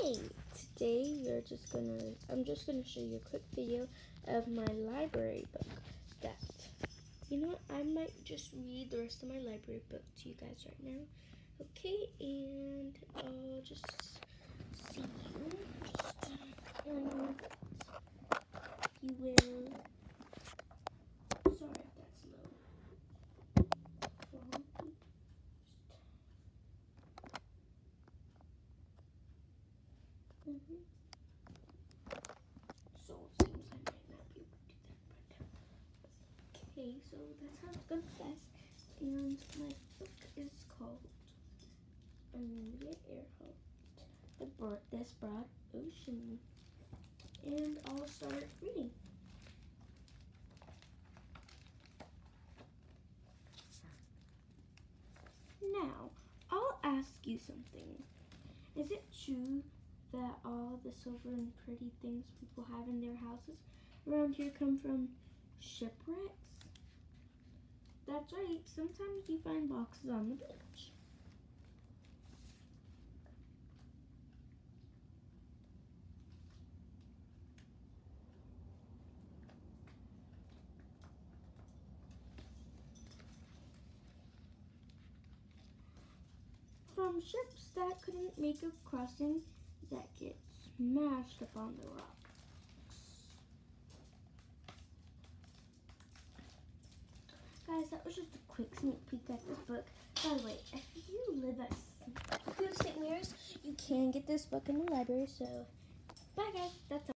Hey, today I'm just gonna show you a quick video of my library book that, I might just read the rest of my library book to you guys right now. Okay, and I'll just see you. You will, sorry if that's low. So it seems I might not be able to do that, but okay, so that's how it's gonna pass. And my book is called Amelia Earhart, This Broad Ocean. And I'll start reading. Now, I'll ask you something. Is it true that all the silver and pretty things people have in their houses around here come from shipwrecks? That's right, sometimes you find boxes on the beach. From ships that couldn't make a crossing that get smashed up on the rocks. Guys, that was just a quick sneak peek at this book. By the way, if you live at St. Mary's, you can get this book in the library. So, bye guys, that's all.